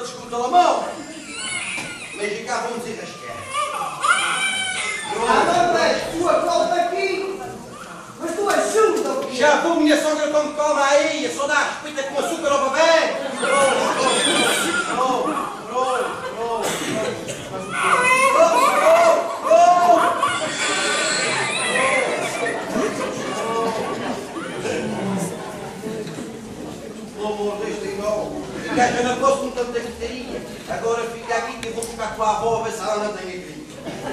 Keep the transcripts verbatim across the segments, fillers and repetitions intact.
escuta a mão. Mas cá vamos enrascar. Ah, não, mas tu acorda aqui. Mas tu ajuda o quê? Já tu, minha sogra, como come aí, a só dá respeito com açúcar ao bebê. Pronto, pronto, pronto, pronto. Pelo amor de Deus, irmão. Eu não posso com tanta gritaria. Agora fica aqui que eu vou ficar com a avó a ver se ela não tem a crise.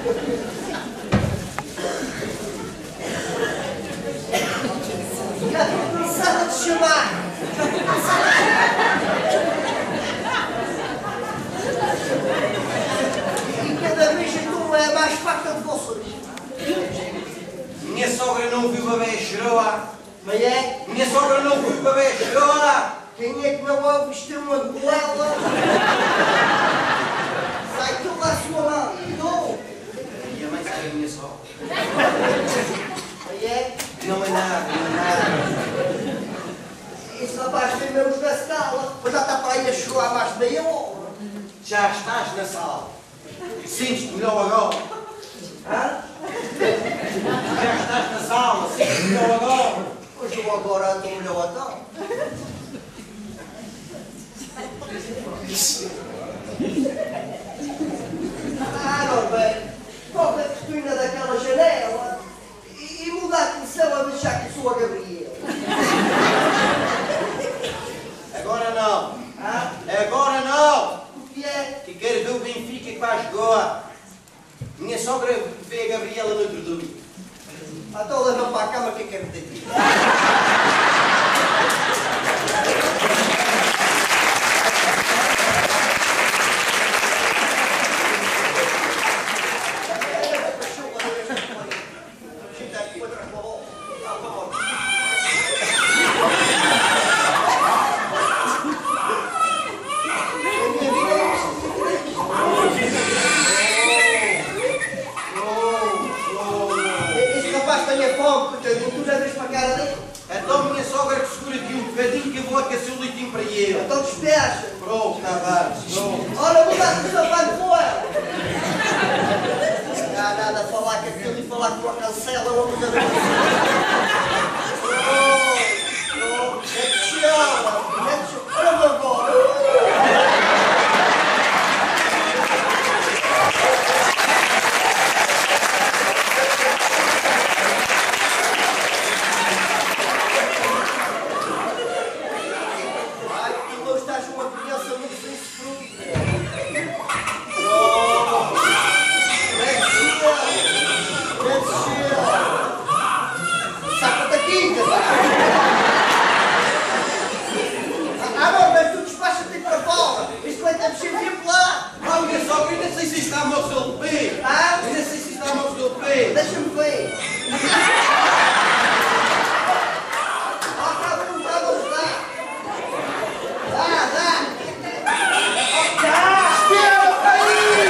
Já estou cansada de chamar. E cada vez então é mais farta de vocês. Minha sogra não viu o bebê chorou. Mas é? Minha sogra não viu o bebê chorou. Quem é que não ouve vestir uma goela? Sai tu lá a sua mão. Tu. E a mãe sabe a minha sogra. Mas é? Não é nada, não é nada. Esse rapaz vem mesmo da sala. Mas já está para aí a chorar mais de meia hora. Já estás na sala. Sentes-te melhor agora. Hã? Já estás na sala, sentes-te melhor agora. Hoje eu agora estou melhor então. Ah, não bem. Toca a cortina daquela janela e, e muda a atenção a deixar que sou a Gabriel. Agora não. Ah? Agora não. O que é? Que quero ver o Benfica que vai jogar. Minha sogra vê a Gabriela no outro domingo. Então leva para a cama que eu quero ter aqui. Então minha sogra que segura aqui um bocadinho que eu vou aquecer o leitinho para ele. Então despeça. Pronto, Tavares, pronto. Ora, mudar com o seu pai com ela. Não há nada a falar com aquilo e falar com a cancela ou a muda de Pronto, pronto, é que chama, é que chama. Ora, meu agora. Deixa-me ver. Ó, cada um já vamos lá. Dá, dá. Dá. Espera aí.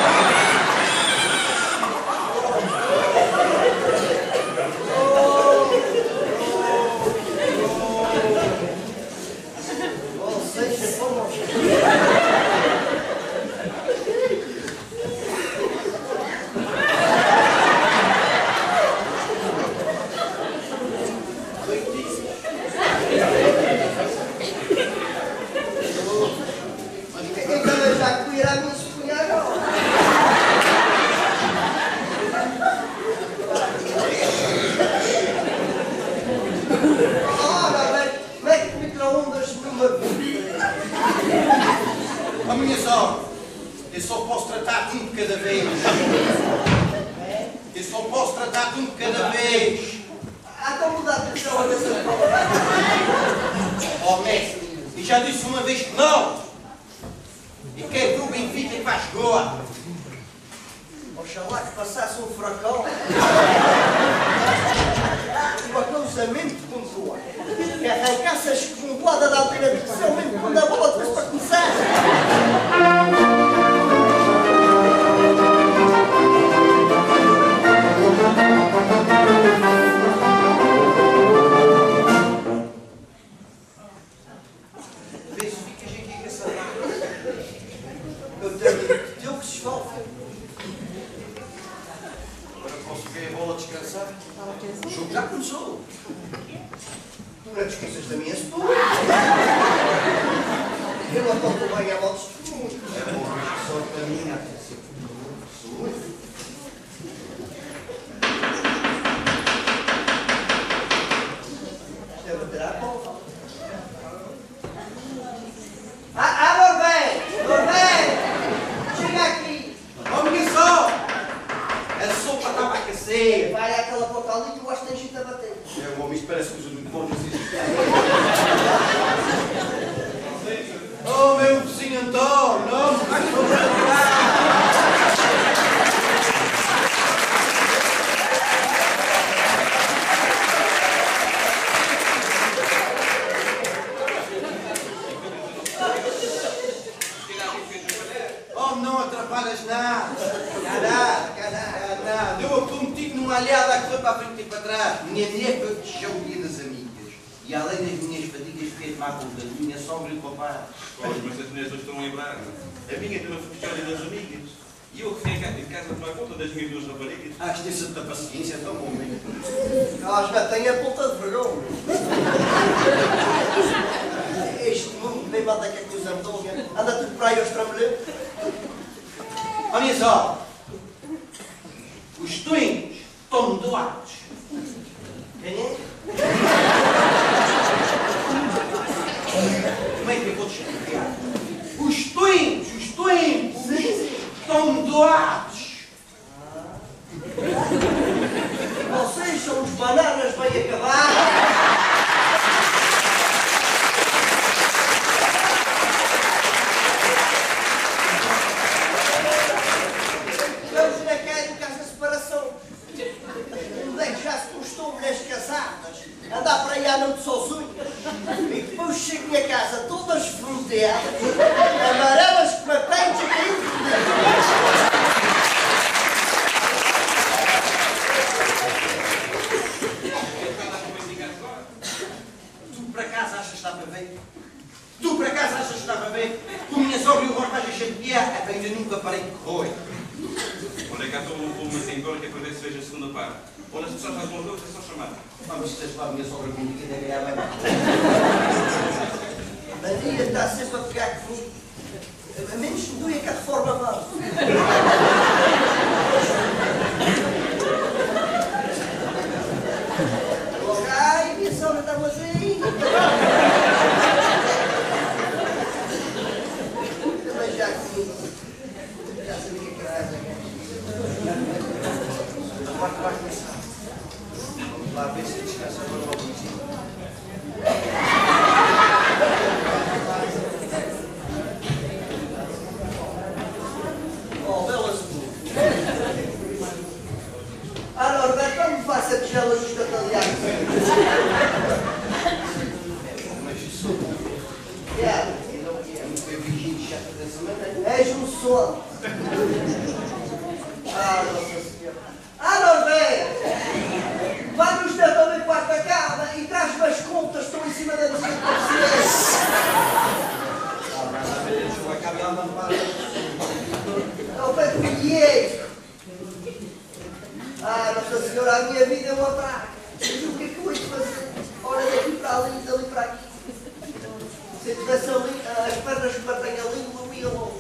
Vocês são A minha sogra, eu só posso tratar-te um de cada vez. Eu só posso tratar-te um de cada vez. Ah, então mudar de atenção a dessa forma. Ó, mestre, e já disse uma vez que não. E quero ver o Benfica que vai jogar. Oxalá que passasse um furacão. Uma coisa mesmo pontual. Que arrancasse a escumulada da altura de divisão mesmo quando a bola depois para começar. Vê se ficas aqui com essa barra. Tu não te esqueças da minha história. Eu não conto bem a vossa testemunha. É bom que só caminha. Isto é bater à porta. Ah, ah, Norberto! Norberto! Chega aqui! Vamos que só! A sopa está para aquecer. Vai àquela porta ali que eu acho que tem gente a bater. É, o homem, isto parece coisa muito bom. Oh, meu vizinho Antônio! Não, vai que vou entrar! Oh, não atrapalhas nada! Nada, nada, nada! Eu prometi que numa aliada a correr para a frente e para trás. Minha mulher foi fechar o dia das amigas. E além das minhas fadigas, fiquei a tomar conta de minha sogra e do papai. Pois, mas as mulheres hoje estão a lembrar. A minha também foi fechar o dia das amigas. E eu que fiquei em casa a tomar conta das minhas duas raparigas. Ah, que tem tanta paciência, é tão bom mesmo. Elas já têm a ponta de vergonha. Este mundo nem mata que é coisa medonha. Anda tudo para aí aos trambolhões. Olha só! Os twins estão doados. Quem é? Como é que eu vou te explicar? Os twins, os twins estão doados. Vocês são os bananas bem acabados. Estamos na cara de casa de separação. Onde é que já se postou mulheres casadas? Andar para aí à noite sozinhas. E depois chego à minha casa todas esfronteadas, amarelas com uma pente e caindo. Tu por acaso achas que está para ver? Tu por acaso achas que está para ver? Tu, minha sogra e o Borba já chatear, é bem, eu nunca parei de correr. Olha, cá estou uma assim agora que é para ver se vejo a segunda parte. Olha, as pessoas fazem uma coisa, é só chamar. Vamos, se lá a minha sogra comigo, ainda ganhar bem mal. A Maria está sempre a pegar comigo. A menos que doia que a reforma mal. Ai, minha sogra está assim. Também já comigo. Já sabia que era essa. Vai, vai começar. Vamos lá ver se descansa agora o vizinho. Oh, belas putas. Ah, Norberto, não me faça tigelas dos catalianos. Mas isso Yeah. eu não foi vigindo chato dessa maneira. És um sono. Ah, Nossa Senhora. Ah, Norberto! Vai-nos dar também quarta cama e traz-me as contas, estão em cima da nossa consciência. Ah, mas a ver, deixa eu acabar a lampar. É o pé do Diego. Ah, Nossa Senhora, a minha vida é uma praga. O que é que eu hei de fazer? Olha daqui para ali, dali para aqui. Se eu tivesse ali, as pernas que batem ali, eu ia logo.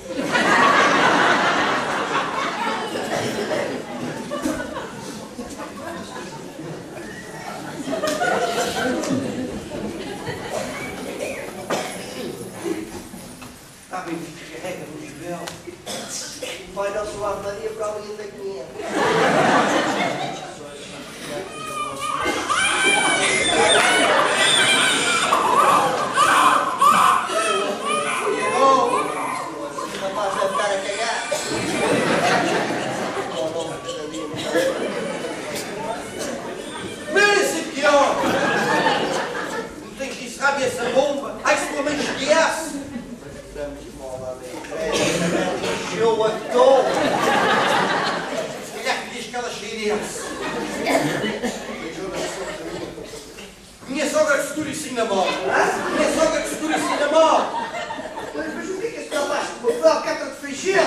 Está bem, fica carrega no nível. O Pai Nosso Ave Maria para ali ainda quinhentos. Rapaz, vai ficar a cagar. Merece pior! Não tens que saber essa bomba? Ai, se tua mãe esquece! Eu a toa. Se calhar querias que ela cheirasse. Minha sogra que se dura assim na mão. Minha sogra que se dura assim na mão. Mas o que é que este rapaz comeu? Foi a caca de feijão.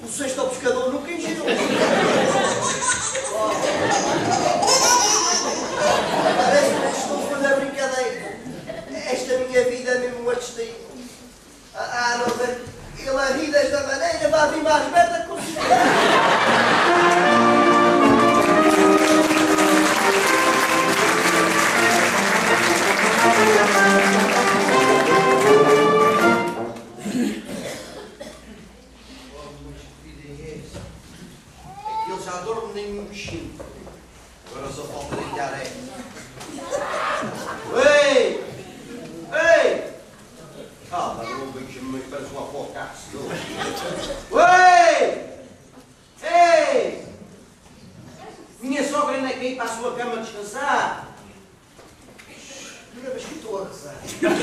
sexto ao pescador nunca enginou. Parece que estou a fazer brincadeira. Esta minha vida é mesmo um destino. Ah, não, mas ele a ri desta maneira, vai vir mais merda com Eles já dormem nem um bichinho. Agora só falta deitar é. Ei! Ei! Calma, não vejo muito, parece uma focaça. Ei! Ei! Minha sogra ainda quer ir para a sua cama descansar. Primeira vez que estou a rezar.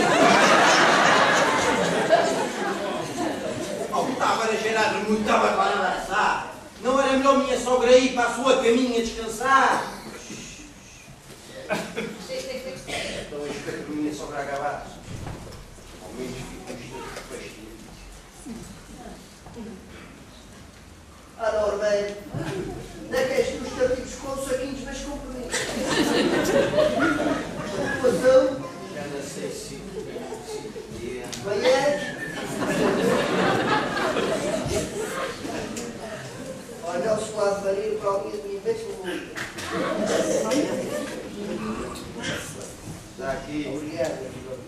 Oh, estava a gerar muito, estava para abraçar. Não era melhor minha sogra ir para a sua caminha descansar? Então eu espero que a minha sogra acabasse. Ao menos fico uns pastinhos. Ah, Norberto, onde é que és tu os tapitos com os saquinhos mais compridos? Situação? Já não sei se... se... Vai é? Olha o suado marinho para alguém de mim mesmo muito. Está aqui. Obrigado,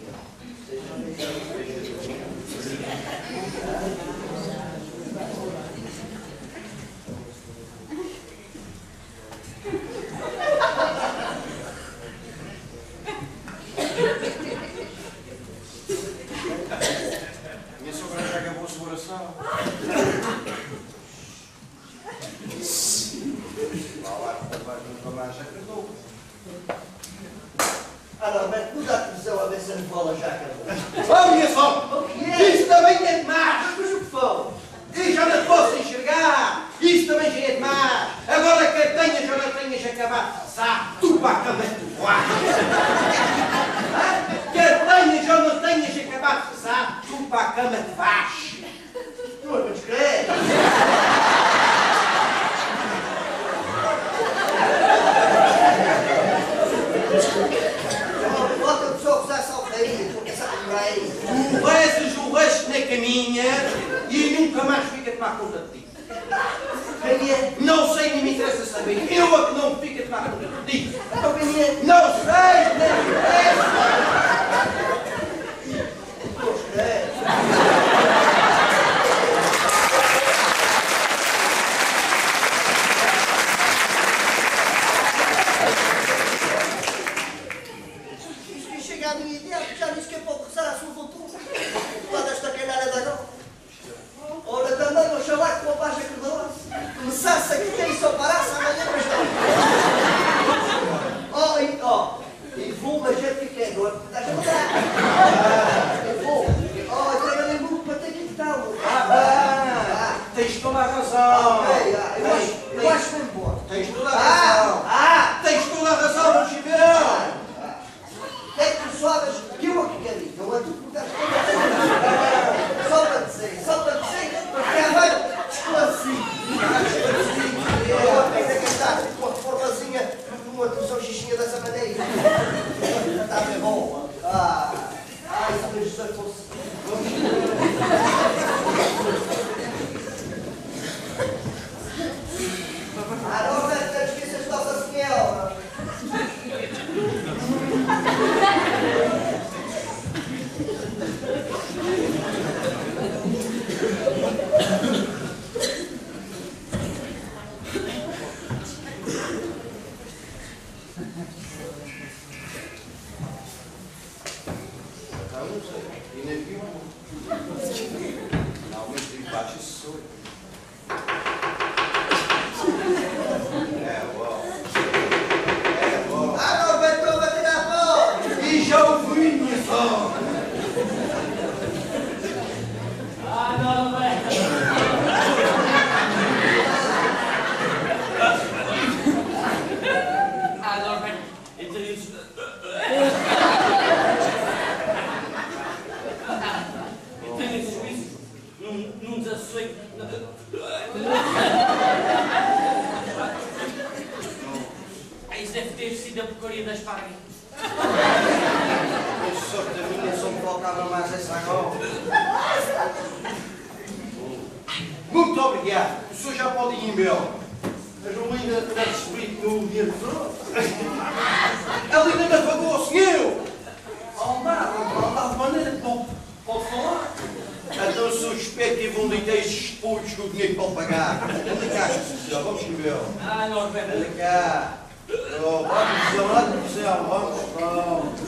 Minha sogra já acabou a sua oração. Nunca mais acabou. Ah, Norberto, muda a televisão a ver se a bola já acabou. Oh, minha sogra! O que é? Isso também é demais! Mas o que foi? E já não posso enxergar! Isso também já é demais! Agora que tenhas ou não tenhas acabado, sabe, tu para a cama tu vais! Quer tenhas ou não tenhas acabado, sabe, tu para a cama te vais! Não é para descrever. Bota o pessoal que já salta aí, porque sabe por aí. Tu rezas o resto na caminha e nunca mais fica a tomar conta de ti. Quem é? Não sei, nem me interessa saber. Eu é que não fico a tomar conta de ti. Então quem é? Não sei, nem me interessa. Pois é. Isto que chega à minha ideia, já disse que é para rezar à sua vontade. Lá desta canalha da agora. Ora, também, oxalá que o rapaz acordou. Começasse aqui e só parasse amanhã para estar. Oh, e, oh, e vou, mas já fiquei agora. Estás a mudar? Ah, eu vou. Oh, trabalhei muito para ter que estar. Ah, tens toda a razão. Ok, ah, eu acho, eu Tens- acho que vou embora. Tens toda a Ah, razão. ah, Tens toda a razão, meu chibão. é que tu sabes que eu aqui quero, não é tu que me estás a Só para dizer, só para dizer, porque é bem esclarecido. Eu apenas que está com a formazinha numa televisão xixinha dessa maneira. Está bem bom. Ah, ai, se Deus já fosse. Ah, não, não esqueças de dar da porcaria das pargas. Mas sorte a minha só me faltava mais essa agora. Muito obrigado. O senhor já pode ir embora. Mas o Linda está desferido no dinheiro todo. A Linda me pagou, senhor! Andava, andava de maneira que pode, pode falar. Então sou suspeito e vão deitar esses espolhos com o dinheiro para o pagar. Anda cá, senhor, vamos embora. Ah, Norberto. Anda cá. Oh, vamos, senhor, vamos, senhor, vamos, vamos.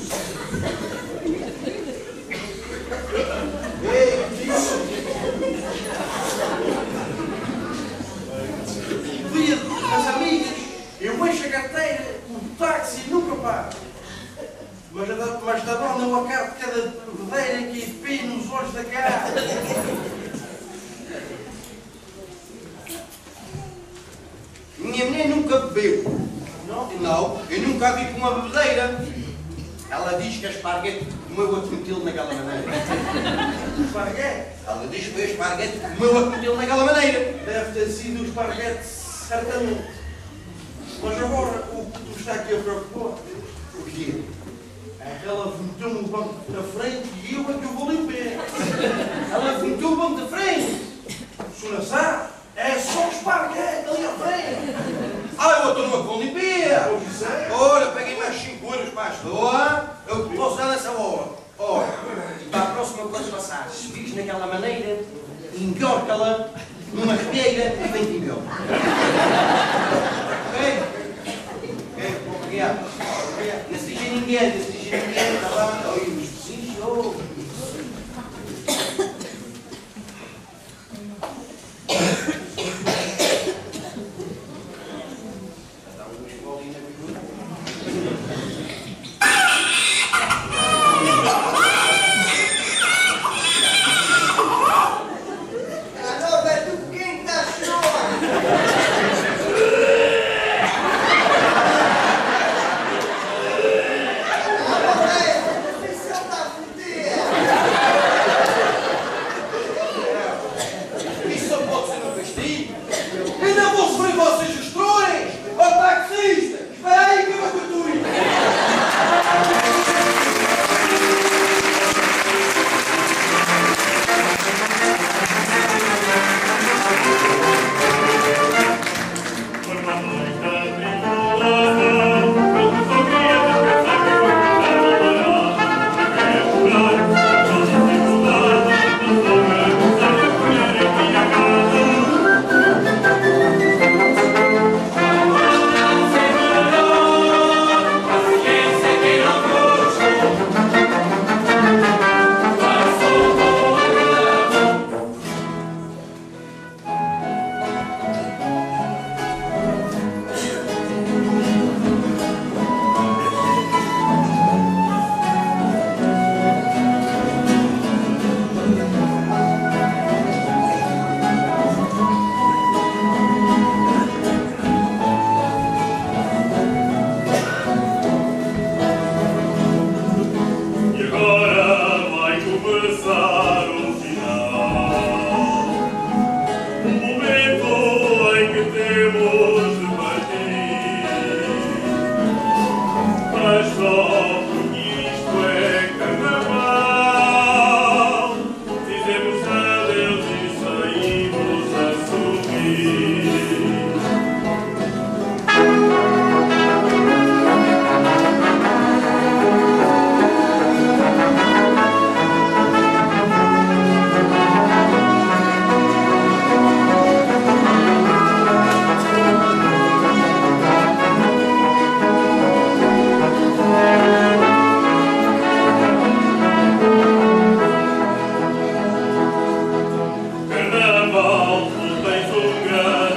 Ei, tio! Dia das amigas, eu encho a carteira, o táxi nunca paro. Mas da, mas da banda eu acabo de cada verdadeira que espia nos olhos da cara. Minha mulher nunca bebeu. Não? Não, eu nunca a vi com uma bebedeira. Ela diz que a esparguete comeu a cometê-lo naquela maneira. Esparguete. Ela diz que foi a esparguete que comeu a cometê-lo naquela maneira. Deve ter sido o esparguete, certamente. Mas agora, o que tu está aqui a preocupar? O quê? Ela vomitou no banco da frente e eu é que eu vou limpar. Ela vomitou o banco de frente. O senhor sabe? É só o esparguete ali à frente. Ah, eu estou numa com limpia. Pois é. Ora, peguei mais cinco euros para a estua. Eu que posso dar nessa hora. Ora, e para a próxima coisa passar, se fiques naquela maneira, encorca-la numa repeira e vem-te embora. Ok? Ok, obrigado. Obrigado. Não se diga ninguém, não se diga ninguém, está lá. Oi, sim, show. Carnaval, tens um grande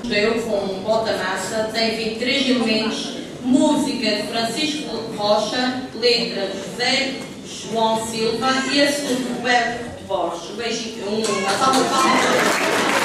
construiu com um bota-massa, tem vinte e três elementos, música de Francisco Rocha, letra de José João Silva e a segunda Roberto Borges. Um beijinho, uma salva de palmas.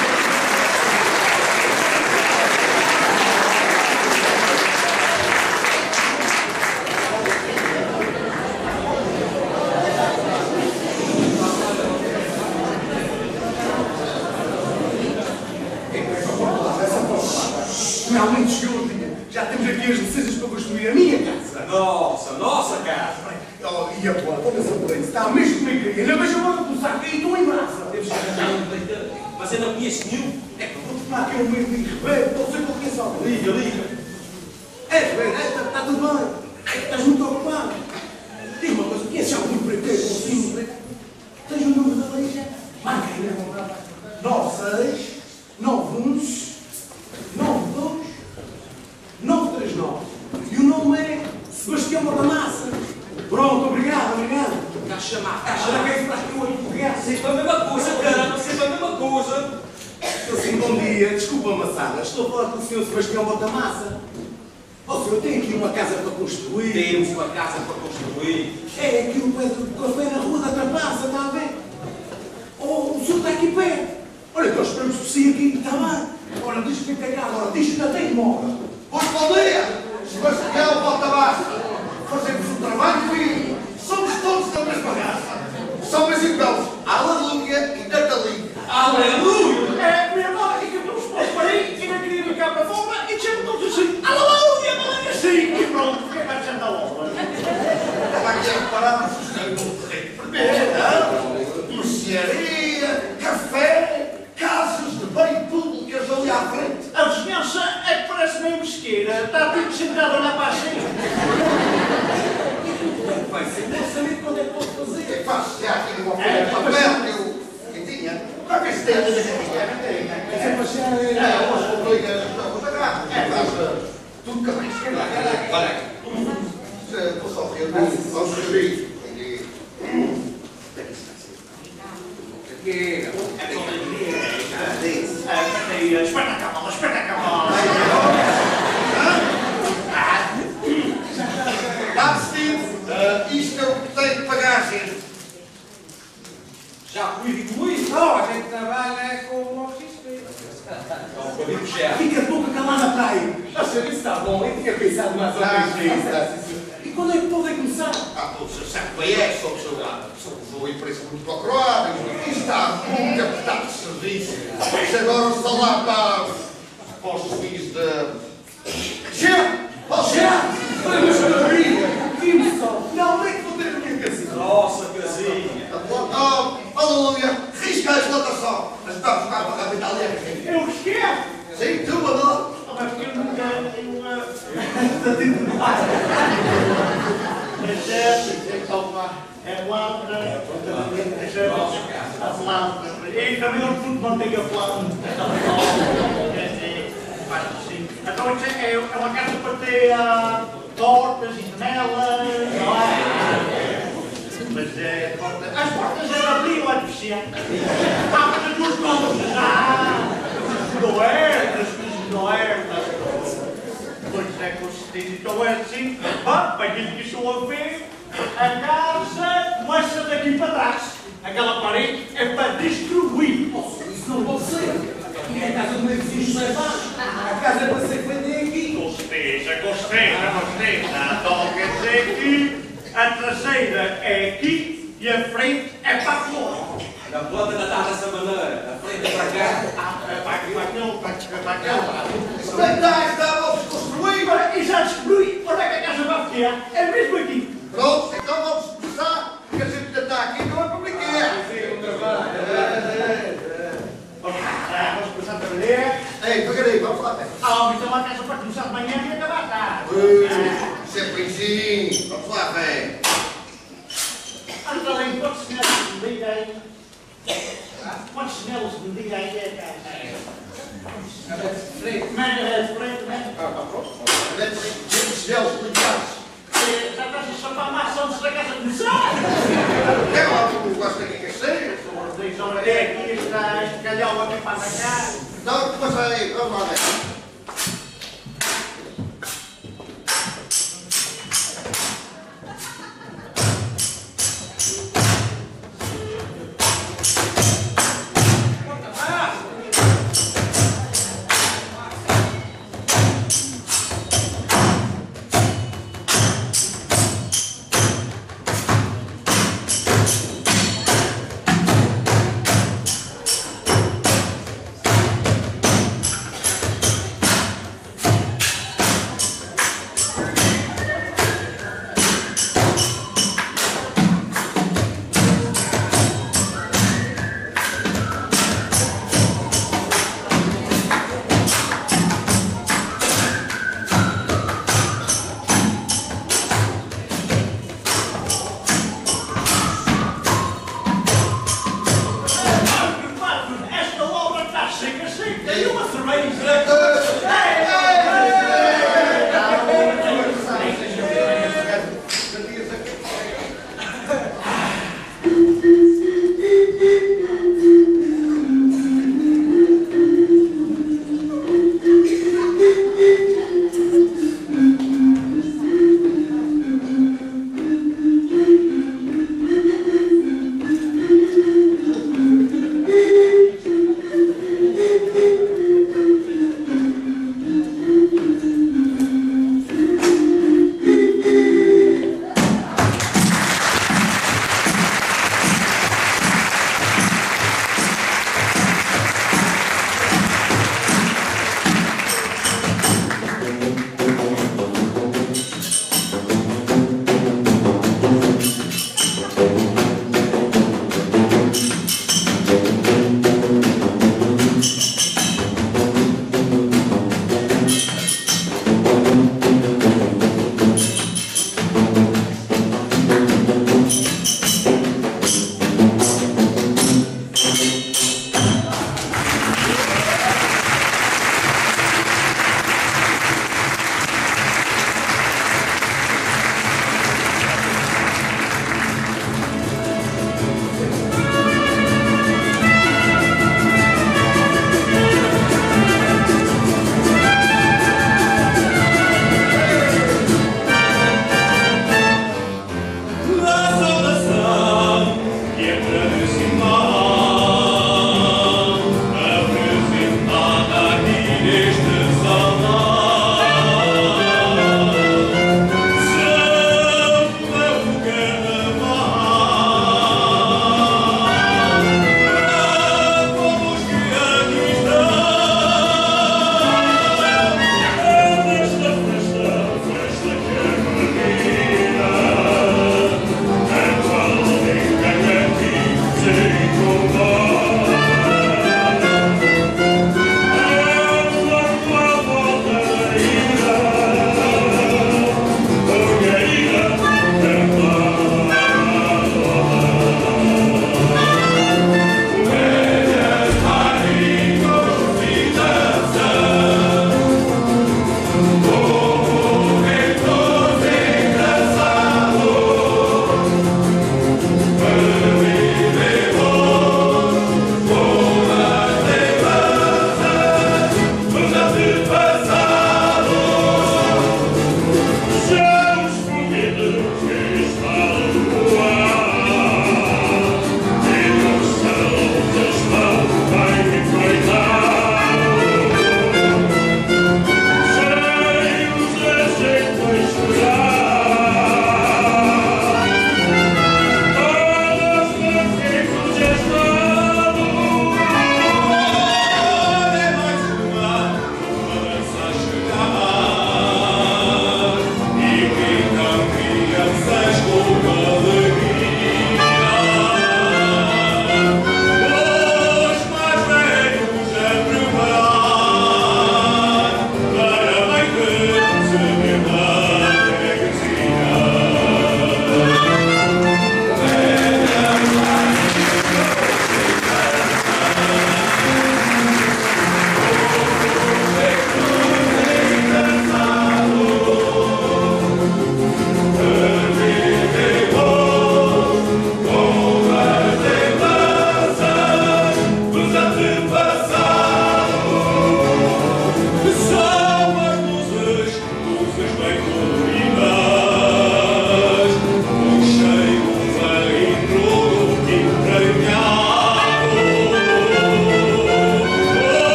Finalmente chegou o dia. Já temos aqui as licenças para construir a minha casa. Nossa, nossa casa. Oh, e a tua, toda essa potência está mesmo como é que queria. Não vejo a bola do saco e estou em massa. Temos que arranjar um leitão. Mas eu não conheço nenhum. É que vou tomar aqui um meio de Ribeiro. Não sei qual que é só. Liga, liga. É, Ribeiro, está tudo bem. É que estás muito ocupado. Diga uma coisa, conheces algum empreiteiro ou sim, empreiteiro? Tens o número da liga? Marca aí, né? nove seis nove um nove dois nove três nove. E o nome é Sebastião Bota-Massa. Pronto, obrigado, obrigado. Cá chamar, cá Olha, chamar. quem faz que eu olho obrigado. Sempre a mesma coisa, cara. Sempre a mesma coisa. Estou sim, bom dia. Desculpa, Massada. Estou a falar com o senhor Sebastião Bota-Massa. Ó, senhor, tem aqui uma casa para construir. Temos uma casa para construir. É aqui o pé do café na Rua da Trapaça, está a ver? Oh, o senhor está aqui perto. Olha, nós esperamos por si aqui, está bem? Ora, diz-me que é cá, agora, diz-me que ainda tem mora. Pois bom dia, Sebastião Bota-Massa. Fazemos um trabalho filho. Somos todos da mesma raça. Somos irmãos Aleluia e Natalia. Aleluia! É, minha irmã, e que estamos para aí, e não queria vir cá para fora, e chamam todos assim, aleluia, aleluia, assim, e pronto, fiquei mais gente da obra. Estava aqui a reparar, tem um terreno vermelho, mercearia, café, casas de bem públicas ali à frente. A vizinhança é que parece meio mesqueira. Está tudo sentado a olhar para a gente. Vai ser, não saber quando é que posso O que é fazer. que faz? Se há aqui uma folha de papel que eu que tinha. Para que se tem? É sempre achar, É, é, hoje obriga, não, mas agarra. É, faz tudo cabreiro. Olha aqui. Vou só reunir, vamos reunir. Aqui. Espeta a cavalo, espeta a cavalo. Dá-me, Steve, isto é o que tenho que pagar, gente. Já fui e fui. Não, a gente trabalha com o oficina. Não, vou dizer chefe. fica a boca calada para aí. A senhora, isso está bom, eu tinha pensado mais ou menos nisso. E quando é que pode começar? Ah, o senhor sabe bem é, sou o sou uma empresa muito procurada, isto está muito apertado de serviço. Mas agora o salário está para os juízes de... Chefe! Ó, chefe! Vamos para a briga. Vimos só. Finalmente vou ter a minha casinha. Nossa, casinha. Oh, aleluia! Risca a explotação! Mas está a jogar para a capital ali. Eu esqueço. Sim, tu, Adão! Mas porque eu nunca... Mas é, é planta, a planta. E também não tudo manteiga planta. Então é uma casa para ter tortas e janelas, não é? Mas é porta. As portas é de abril, é deficiente. Ah, mas as duas portas já! Não é, as coisas não é. Pois é, consistente. Então é assim, vá, para aquilo que estou a ver, a casa começa daqui para trás. Aquela parede é para destruir. Isso não pode ser. Aqui é a casa do meu vizinho José Vaz. A casa é para ser feita aqui. Gosteja, gosteja, gosteja. Então quer dizer que a traseira é aqui e a frente é para fora. A planta ainda está dessa maneira. A frente é para cá. Ah, é para aqui, para aquele, para aquele, para aquele. Como é que está? Está a desconstruir? Agora, e já descobri onde é que a casa vai ficar. É mesmo aqui. Pronto, então vamos começar, porque a gente ainda está aqui, não é para brincar. Vamos começar a trabalhar. Ei, devagarinho, vamos lá. Ah, mas é uma casa para começar de manhã e acabar tarde. Uh, sempre assim. Vamos lá, velho. Anda além, quantos chinelos me diga aí? Quantos chinelos me diga aí é a casa? Mega é de frente, né? Ah, pronto. Temos gelos ligados. Já estás a chapar massa antes da casa começar? É lá, tu gosta de que seja? Diz, olha, é aqui, está este calhau aqui para cá. Então, começa aí, vamos lá ver.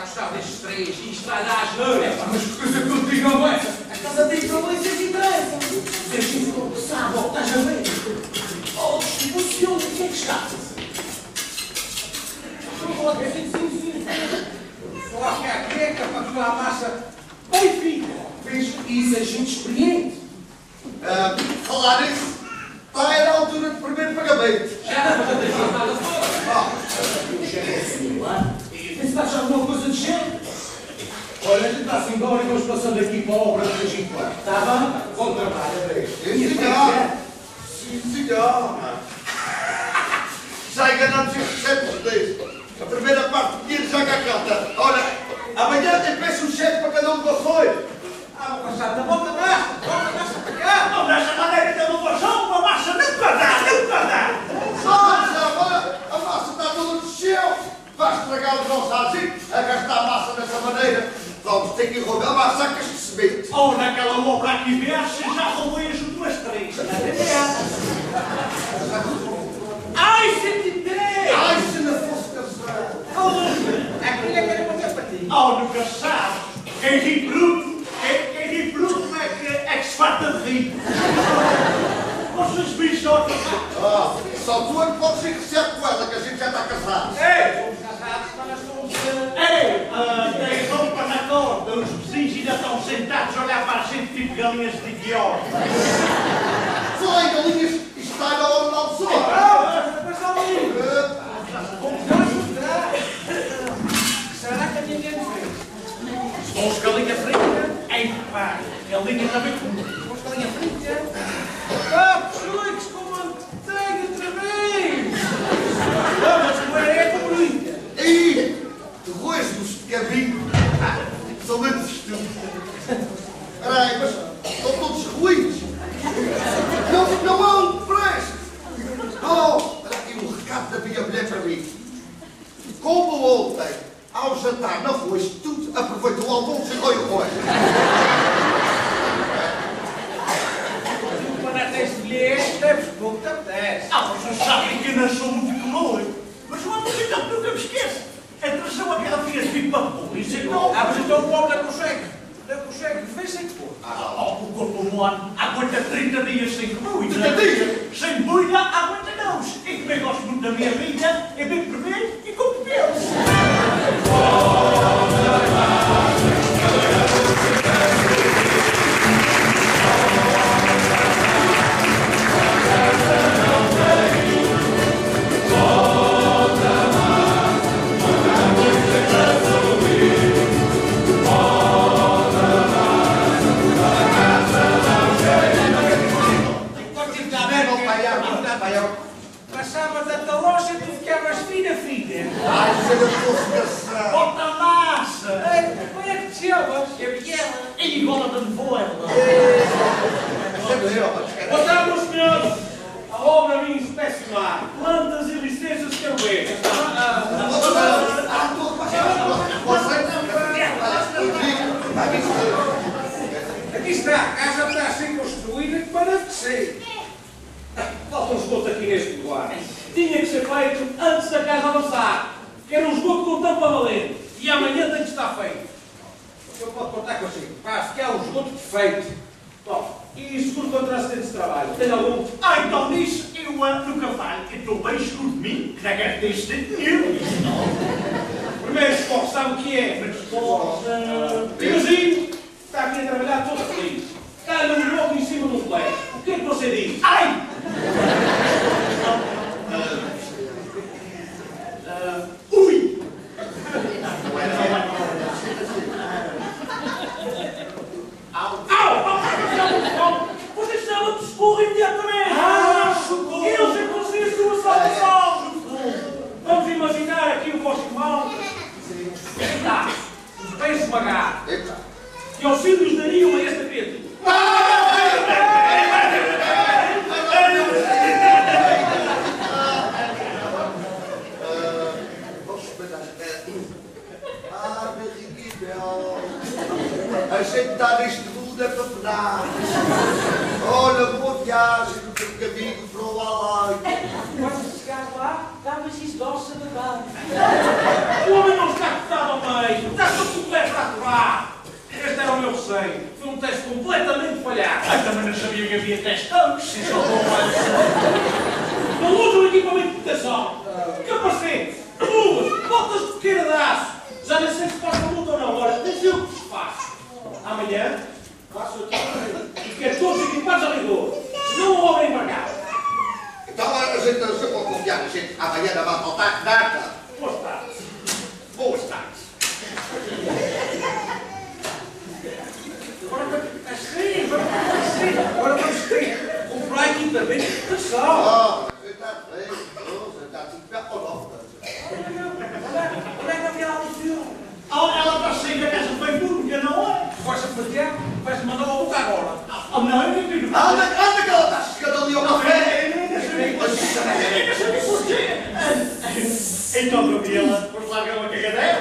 gostar destes três e isto vai dar asneira. Mas que coisa que eu te digo não é essa? A casa tem problemas e interessa. Vocês ficam pesados, estás a ver? Oh, distribuição, o que é que está a fazer? Vou colocar aqui, sim, sim. Coloca a creca para que a massa bem fica. Vês? Isso é gente experiente. Uh, falar nisso, está aí na altura do primeiro pagamento. Já não vou ter nada fora. O chefe é assim, não é? E pensaste alguma coisa de jeito? Olha, a gente está assim embora e vamos passando aqui para a obra de vez em quando. Está bem? Bom trabalho, André. Sim, senhor. Sim, senhor. Já enganamos estes séculos deste. A primeira parte do dinheiro já cá canta. Ora, amanhã tem peço um cheque para cada um de vocês. Ah, vou passar da volta massa, volta massa para cá. Não, dessa maneira que eu não vou só uma massa, não para dar, não para dar. Mas agora a massa está toda no chão. Vai estragar os nossos azinhos a gastar a massa dessa maneira. Vamos ter que roubar massacas de semente. Ou naquela boca aqui versa, já roubei as últimas três. Ai, senti três! Ai, se não fosse casado. Aquilo é que era uma para ti. Oh, nunca sabes. Quem ri bruto, quem, quem ri bruto é que, é que se farta de rir. Vocês bichotas. Ah, só tu é que podes enriquecer com ela, que a gente já está casado. Ei, somos casados, mas somos... Ei, uh, tem roupa na corda. Os vizinhos ainda estão sentados a olhar para a gente tipo galinhas de idiota. Vai, galinhas, isto está na hora da almoço. Mas está ali. Será que ninguém fez? Bons galinha frita? Ei, pai, galinha também com bons galinha frita? Ah, pessoas com manteiga outra vez! Não, mas não é com muita. E rostos de cabinho. Ah, são menos estúpidos. Espera aí, mas estão todos ruins. Não, não há um preço. Oh, espera aqui um recado da minha mulher para mim. Como ontem, ao jantar na rua, isto tudo aproveitou o almoço e foi o rosto. Quando até se mulheres, deves pouco te apetece. Ah, vocês sabem que eu não sou muito comum. Mas uma coisa que nunca me esqueço. É trazer aquela filha de pipa pura. Isso é não. Ah, mas então o povo não consegue. Não consegue. Vê sem pôr. Ah, oh, o corpo humano aguenta trinta dias sem comida. trinta dias? Sem boina, aguenta não. E como eu gosto muito da minha vida, é bem beber e como beber. Passava da loja e tu ficavas fina, filha. Ai, se eu fosse caçar. Bota a massa. Ei, como é que te chamas? Gabriela. E igual de voela. Boa tarde, meus senhores. A obra minha especial. Plantas e licenças que eu vejo. Aqui está, a casa está a ser construída para descer. Falta um esgoto aqui neste lugar. Tinha que ser feito antes da casa avançar. Que era um esgoto com tampa valente. E amanhã tem que estar feito. O senhor pode contar consigo. Para ficar um esgoto perfeito. Bom, e seguro contra acidentes de trabalho? Tem algum? Ah, então nisso eu ando no cavalo. Eu estou bem seguro de mim, que não quero ter acidente nenhum. Primeiro esforço, sabe o que é? Primeiro esforço. Pigazinho está aqui a trabalhar todo feliz. Está no bloco em cima do colégio. O que é que você diz? Ai! Uh, ui! Au! Au! Você chama de socorro imediatamente! Ah, socorro! Eu sei que você é a sua salvação! Vamos imaginar aqui o vosso irmão. Está, os pés esmagados. Que auxílios dariam a esta criatura? Ah, a gente está neste mundo é para penar. Olha, boa viagem no teu caminho para o além. Quando chegar lá, dá-me as doces de dar. O homem não está cortado ao meio. Está Sim, só com mais. Não usa o equipamento de proteção. Capacete, luvas, botas de pequena de aço. Já nem sei se faz uma luta ou não. Agora, deixa eu que se faço. Amanhã, faço aqui e quero todos equipados a rigor. Senão a obra é embarcada. Então a gente não se pode confiar na gente. Amanhã não vai faltar nada. Boas tardes. Boas tardes. Agora vai sim, agora vai sim. Agora vamos ter comprar equipamento de proteção. Ah, você está bem. Você está assim, fica com Olha a Gabriela do filme. Ela está saindo da casa bem pública, não é? Força fazer, vais mandar a boca agora. Ah, não, eu não tenho. Anda, anda que ela está chegando ali ao café. Então, Gabriela, vamos largar uma cagadela?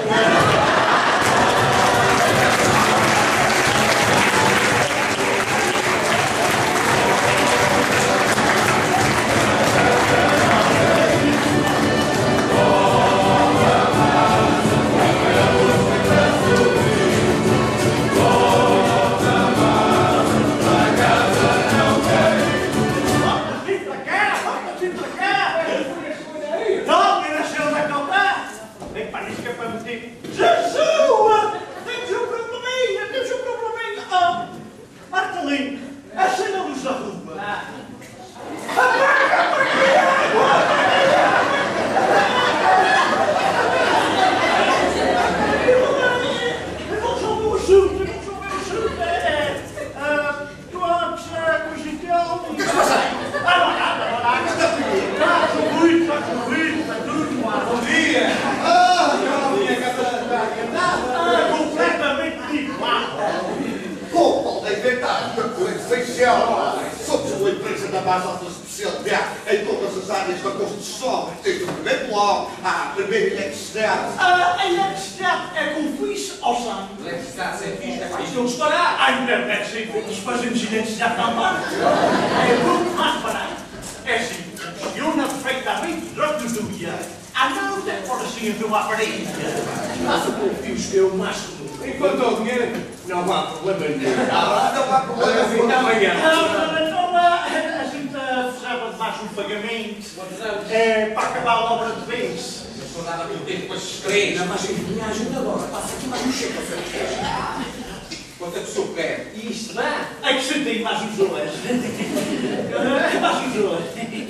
Somos uma empresa da mais alta especialidade em todas as áreas da construção, desde o primeiro bloco à primeira eletricidade. A eletricidade é com fixe ou sem? Eletricidade sem fixe, é Isto não disparar. A internet sem fixe, fazemos eletricidade também. É muito mais barato. É assim, funciona perfeitamente durante o dia. À noite pode assim haver uma aparelho. Passa com fios que é o máximo. Enquanto há dinheiro, não há problema nenhum. Ah, não há problema. Até amanhã. Então a gente fechava debaixo um pagamento é, para acabar a obra de vez. Não sou nada muito tempo com esses três. Não, mas me ajuda agora. Passa aqui mais um cheque a frente. Quanto é que o senhor quer? Isto dá? Acrescentei mais os dois. Mais os dois.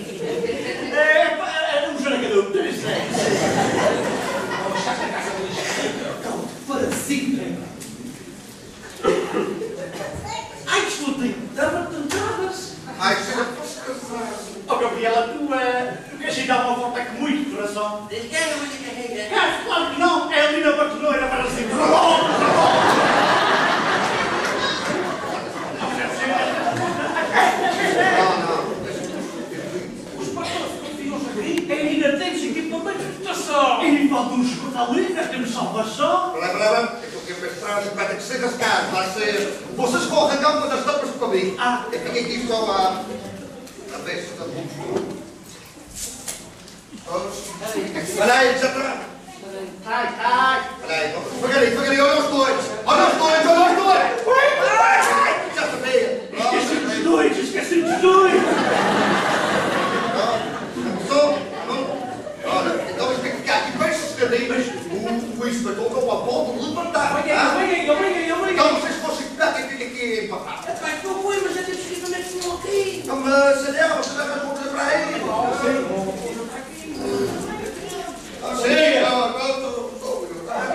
É um jaracador. Três, seis. Vamos deixar esta casa de lixo. Parasita. Ai, que explodiu. Dava tentadas. Ai, chega para descansar. Oh, Gabriela, tu, uh, tu queres ir dar uma volta com muito coração? Claro, claro que não. É ali na batoneira para cima. Não, não. Os pastores continuam aqui. Ainda temos equipamento de proteção. E falta um esgoto ali, nós temos salvação. Lembra, lembra? É que eu quero mostrar os vai ter que ser das casas. Vai ser... Vocês vão arrancar uma das tampas do caminho. Ah. Eu fiquei aqui só a... a ver se está bom. Olha aí, já está. Ai, ai. Olha aí, devagarinho, devagarinho, olha os dois. Olha os dois, olha os dois. Ai, já sabia. Esqueci dos dois, esqueci dos dois. Começou? Olha, então isto tem que ficar aqui bem sossegadinho. O inspetor não a pode levantar. Venha, venha, venha, venha. Então vocês fossem cuidar quem fica aqui empapado. Rapaz, não foi, mas já temos equipamento que não aqui. Então, mas, Daniel, você leva as coisas para aí. Sim, agora estou...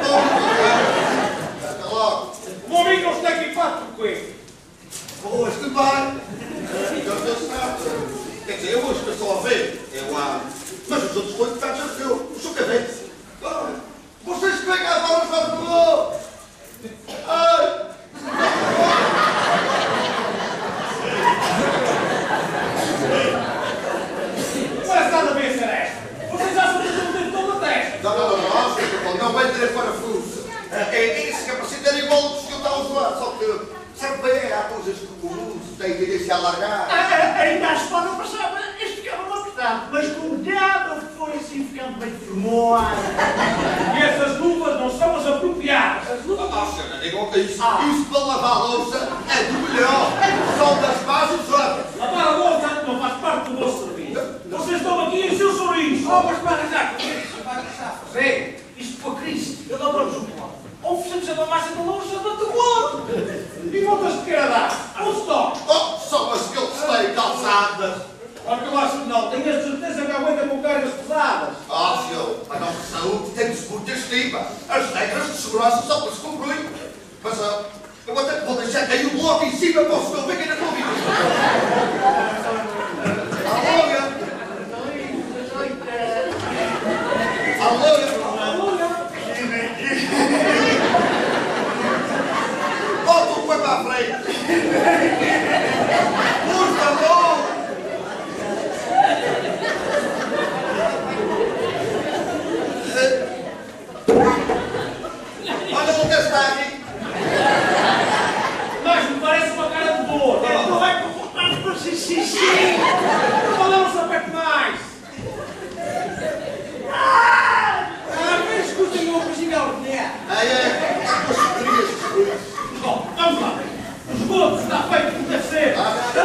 Até logo. O meu amigo não está equipado por quê? Pois, tudo bem. Eu estou certo. Quer dizer, eu hoje estou só a ver. Eu há... Mas os outros coitados já viu. O seu cabelo. Vocês pegam a bola para o gol. Ai! Parece nada bem ser esta. Vocês acham que eu tenho toda a testa? Não, não, não, não, não vai ter parafuso. É esse capacete era igual ao que o senhor está a usar, só que, sabe bem, há coisas que o uso tem tendência a alargar. Ainda acho que não passava, este ficava mal apertado, mas com o diabo foi assim ficando bem formado. E essas luvas não são as apropriadas. As luvas... Ah, senhor, não digam que isso, isso para lavar a louça é do melhor. São das mais usadas. Lavar a louça as regras de segurança só para se cumprir. Mas uh, eu até vou deixar cair o bloco em cima para o senhor ver que ainda estou vivo. Alô, volta o pé para a frente. Por favor. Olha o que está aqui. Mas me parece uma cara de boa. Não vai comportar para xixi. Falamos a perto mais. Ah, mas escutem o beijinho ao ordenhar. Aí é. Bom, vamos lá. O esgoto está feito como deve ser.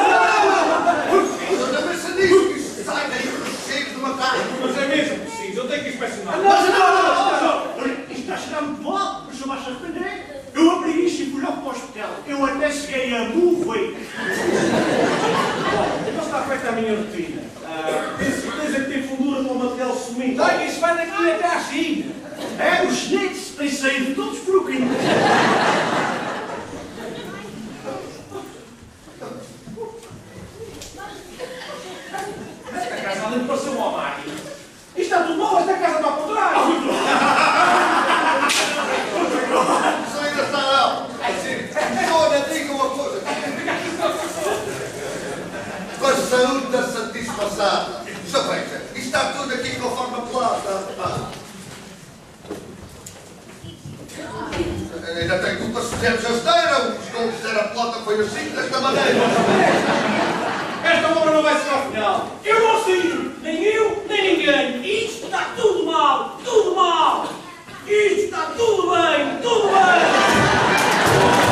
Eu também se diz que isto sai daí dos cheiros de matar. Mas é mesmo preciso. Eu tenho que inspecionar. Não, não, não, não. Isto está a chegar muito mal. Mas eu acho arrepender. Eu abri isto e fui logo para o hospital. Eu até cheguei a morrer. Bom, então está feita a minha rotina. Uh, tenho certeza que tem fundura com o material sumido. Olha, isso vai daqui até à China. É, os chineses têm saído todos por aqui. Esta casa além de parecer um armário. Isto está tudo mal, esta casa está por trás. Isso ainda está não. Olha, diga uma coisa. Com a saúde da satisfação. Já veja, isto está tudo aqui conforme a planta. Ainda tem culpa se fizermos a esteira, ou se não fizer a planta foi assim, desta maneira. Esta obra não vai ser ao final. Eu não sei, nem eu, nem ninguém. Isto está tudo mal, tudo mal. Isto está tudo bem, tudo bem.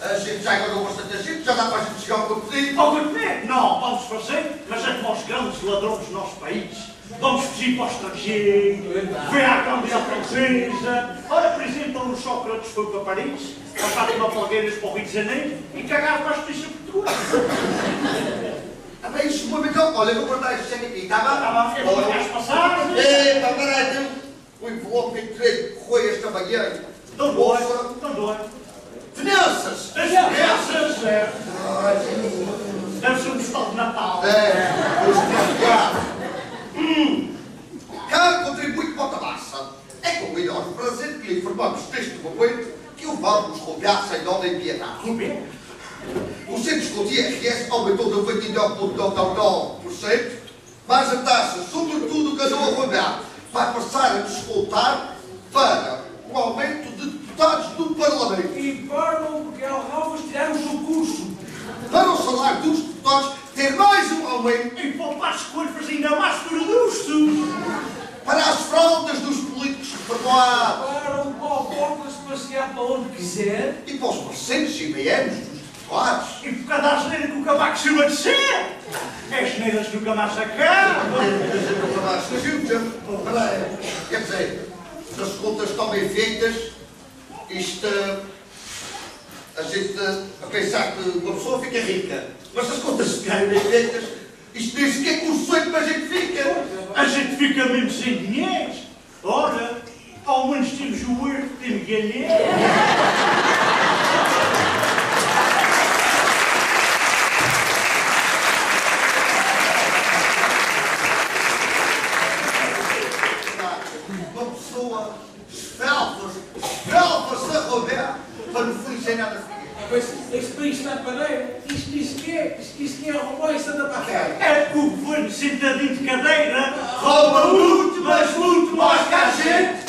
A gente já enganou bastante gente, já dá para a gente chegar ao continente. Ao continente? Não, vamos fazer, mas é como os grandes ladrões do nosso país. Vamos fugir para o estrangeiro, ver a Câmara Francesa. Ora, por exemplo, o Sócrates foi para Paris, a Fátima Falgueiras para o Rio de Janeiro e cagar para a Justiça Portuguesa. Ah, bem, isso foi então. Olha, eu vou guardar esta cena aqui, está bem? Está bem, eu vou pagar as passagens. Epa, peraí, o envelope que entrei correu esta manhã. Estão dois, estão dois. Finanças! As finanças, é. Deve ser um desconto de Natal. É, os descontos. Hum, cada contribuinte bota massa. É com o melhor prazer que lhe informamos neste momento que o vamos roubar sem dó nem piedade. Roubar? O desconto I R S aumentou de noventa e nove vírgula noventa e nove por cento, mas a taxa, sobretudo o casal a roubar, vai passar a descontar para o aumento de deputados do Parlamento. Informam porque Alrobas tiramos o curso. Para o salário dos deputados ter mais um aumento. E para as coisas ainda mais produtos. Para as fraldas dos políticos reformados. Para o pau pode se passear para onde quiser. E para os parceiros e B Ms dos deputados. E por causa da geneira que o cavaco se vai descer. É geneiras que nunca mais se acabam. Quer dizer, se as contas estão bem feitas, isto, a gente a pensar que uma pessoa fica rica, mas se as contas ficarem bem feitas, isto nem sequer conceito para a gente fica. A gente fica mesmo sem dinheiro. Ora, ao menos temos o erro de ganhar. Uma pessoa esfelfa-se, esfelfa-se a roubar para no fundo sem nada ficar. Pois, este país está paneiro. Isto diz que é, isto diz que é roubar e anda para a cara. É que o governo sentadinho de cadeira Rouba muito, mas muito mais que a gente.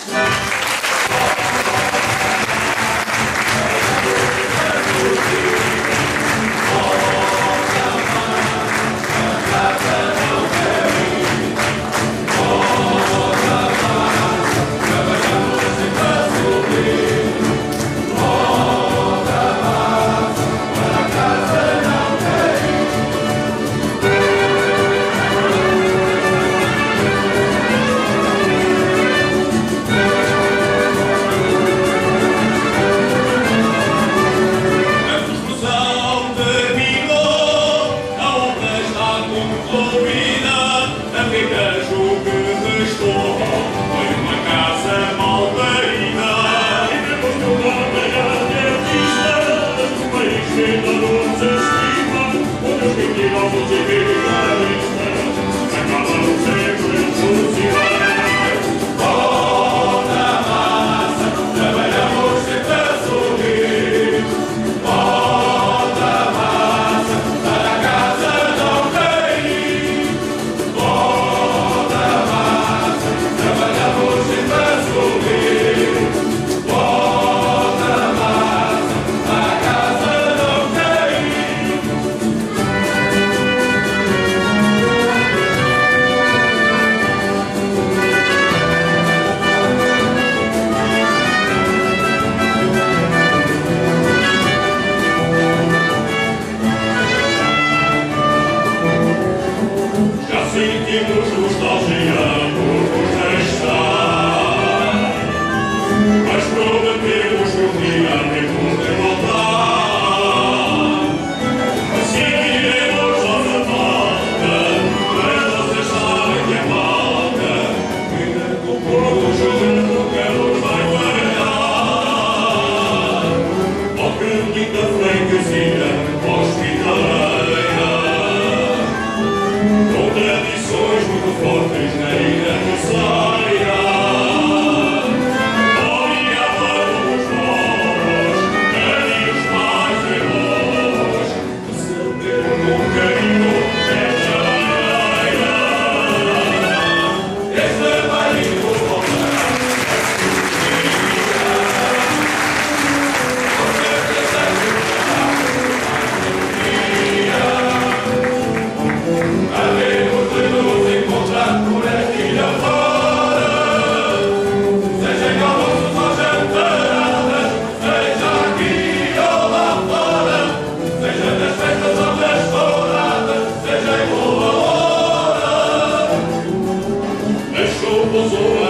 Havemos de nos encontrar por aqui afora. Não sou